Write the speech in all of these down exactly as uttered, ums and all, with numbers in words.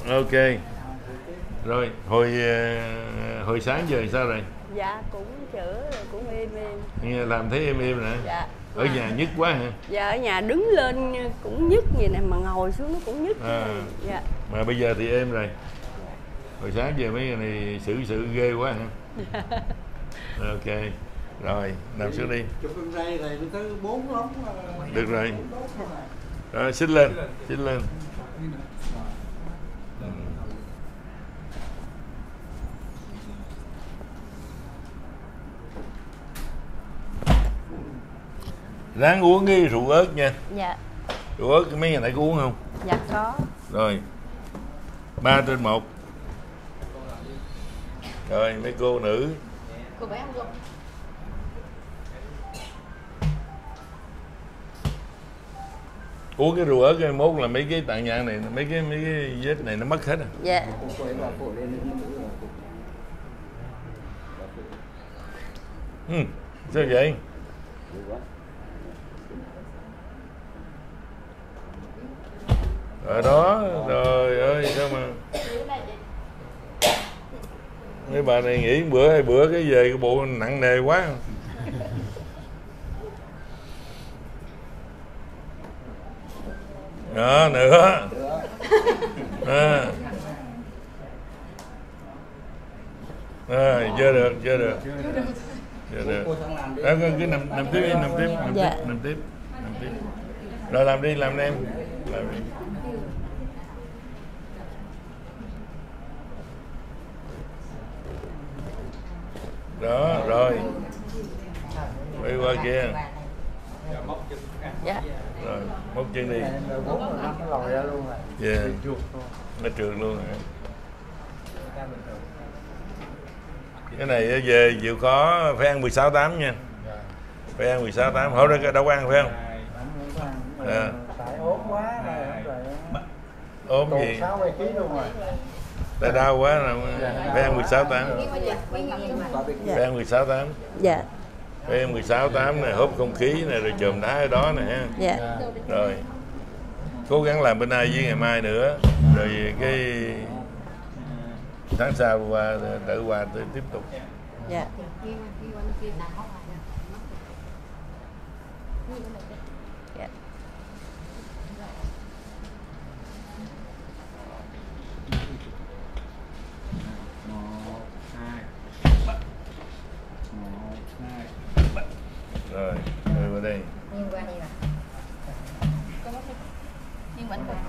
Ok. Rồi, hồi hồi sáng giờ sao rồi? Dạ cũng chữa rồi, cũng im im. Nghe làm thấy im im nè. Dạ. Ở nhà nhức quá hả? Dạ ở nhà đứng lên cũng nhức vậy nè, mà ngồi xuống nó cũng nhức. À. Dạ. Mà bây giờ thì êm rồi. Hồi sáng giờ mấy người này xử sự ghê quá hả? Ok. Rồi, nằm xuống đi. Chụp con dây này nó tới bốn lóng. Được rồi. Rồi, xích lên, xích lên. Ráng uống cái rượu ớt nha. Dạ. Rượu ớt mấy ngày nãy có uống không? Dạ có. Rồi. Ba trên một. Rồi mấy cô nữ. Cô bé không? Uống cái rượu ớt cái mốt là mấy cái tạng nhang này, mấy cái mấy cái vết này nó mất hết à. Dạ. Ừ, sao vậy? Ở đó, trời ơi sao mà mấy bà này nghỉ bữa hai bữa cái về cái bộ nặng nề quá. Đó nữa. À. À, chưa được, chưa được. Chưa được. Đó, cứ nằm nằm tiếp đi, nằm tiếp, nằm Dạ. tiếp, nằm tiếp, nằm tiếp. Rồi làm đi, làm em. Làm đi. Đó, rồi. Quay qua kia. Dạ. Rồi, móc chân đi. Nó lòi ra luôn rồi. Yeah. Nó trượt luôn rồi. Cái này về chịu khó phải ăn mười sáu tám nha. Phải ăn mười sáu tám, hỏi ra đâu có ăn phải không? À. Tại ốm quá rồi. Ốm gì? sáu mươi ký luôn rồi. Tại đau quá rồi, phải ăn mười sáu tám. Phải ăn mười sáu tám. Dạ. Phải ăn mười sáu tám này, hút không khí này, rồi chùm đá ở đó nè ha. Dạ. Rồi. Cố gắng làm bữa nay với ngày mai nữa. Rồi cái tháng sau qua đỡ qua tới tiếp tục. Dạ. Dạ. Rồi, rồi vào đây. Nghiêng qua đi mà. Nghiêng vẫn được.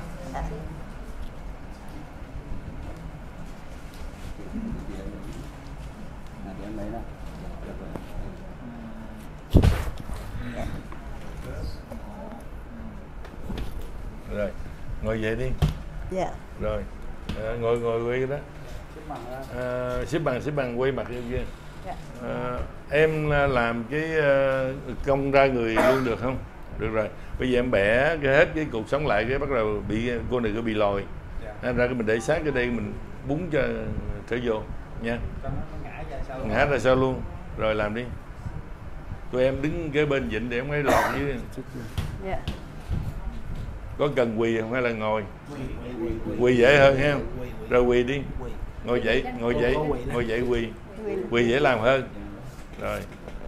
Rồi, ngồi dậy đi. Dạ. Rồi, à, ngồi ngồi quay đó. À, xếp bằng xếp bằng quay mặt kia. Dạ. À, em làm cái uh, cong ra người luôn được không? Được rồi. Bây giờ em bẻ cái hết cái cột sống lại, cái bắt đầu bị cô này có bị lòi. Ra cái mình để sát cái đây, mình búng cho trở vô nha. Ngã ra sau luôn. Rồi làm đi. Tụi em đứng cái bên vịnh để em ấy lọt dưới. Dạ. Có cần quỳ không hay là ngồi? Quỳ dễ hơn ha. Rồi quỳ đi. Ngồi dậy, ngồi dậy, ngồi dậy quỳ. Quỳ dễ làm hơn. Rồi.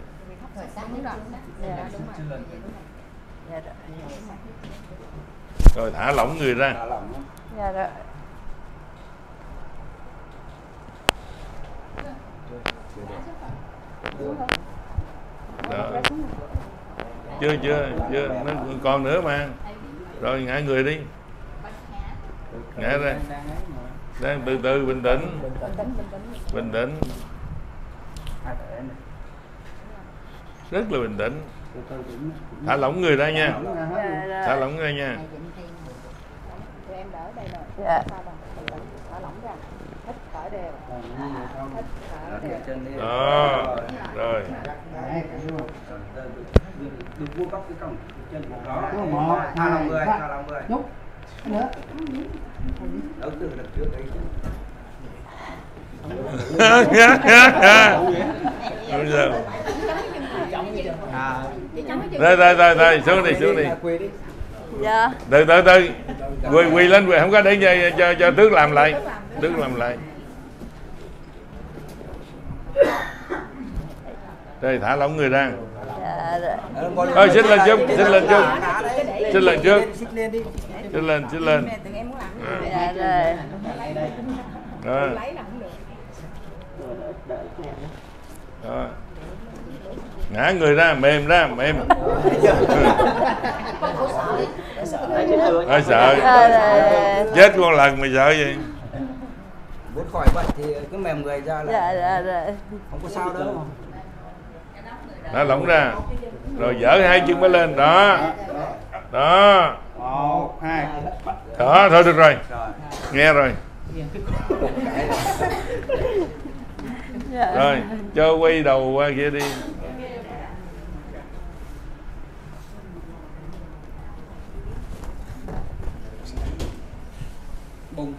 Rồi thả lỏng người ra. Dạ rồi. Đó. Chưa chưa chưa nó còn nữa mà. Rồi ngã người đi. Ngã ra. Đang từ từ bình tĩnh. Bình tĩnh. Rất là bình tĩnh. Thả lỏng người ra nha. Thả lỏng ra nha. Em đỡ đây rồi. Dạ. Thả lỏng ra. Hít thở đều. Hít thở đều. Đó. Rồi. Được vuông góc cái cổng chân đó. Một, tha lòng người, tha lòng người. Nhúc. Nữa. Đỡ từ được trước đấy. Bây giờ. Đây đây đây đây, xuống đi xuống đi. Dạ. Từ từ từ. Quỳ quỳ lên, quỳ không có để cho cho, cho Tước làm lại. Tước làm lại. Đây thả lỏng người ra. Dạ rồi. Thôi xin lên chút, xin lên chút. Xin lên trước. Xin lên, xin lên. Dạ rồi. Đó. Đó. Ngã người ra, mềm ra, mềm. Nói sợ. Chết con lần mày sợ gì? Muốn khỏi bệnh thì cứ mềm người ra là Dạ dạ rồi. không có sao đâu. Nó lỏng ra. Rồi dỡ hai chân mới lên. Đó. Đó. Một, hai. Đó, thôi được rồi. Nghe rồi. Dạ. Rồi, cho quay đầu qua kia đi. Bùng.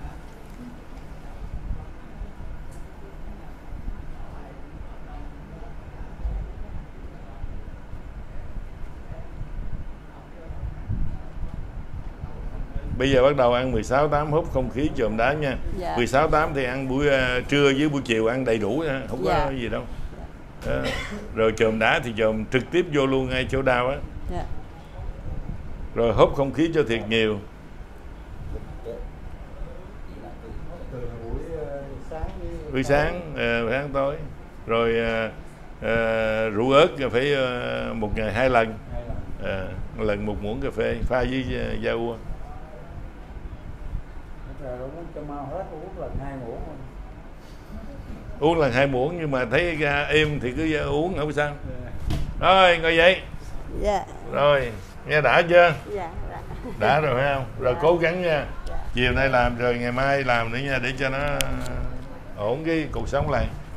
Bây giờ bắt đầu ăn mười sáu tám, hút không khí chườm đá nha. Dạ. mười sáu tám thì ăn buổi uh, trưa với buổi chiều ăn đầy đủ nha, không có Dạ. gì đâu. Dạ. Uh, rồi chườm đá thì chườm trực tiếp vô luôn ngay chỗ đau á. Dạ. Rồi hút không khí cho thiệt nhiều. Buổi sáng, uh, sáng tối. Rồi uh, uh, rượu ớt phải uh, một ngày hai lần. Uh, một lần một muỗng cà phê pha với uh, da ua. Cho mau hết uống lần hai muỗng. Uống lần hai muỗng nhưng mà thấy ra êm thì cứ uống không sao. Rồi ngồi dậy. Dạ. Rồi nghe đã chưa? Dạ. Dạ. Đã rồi phải không? Rồi cố gắng nha. Chiều nay làm rồi ngày mai làm nữa nha, để cho nó ổn cái cuộc sống này.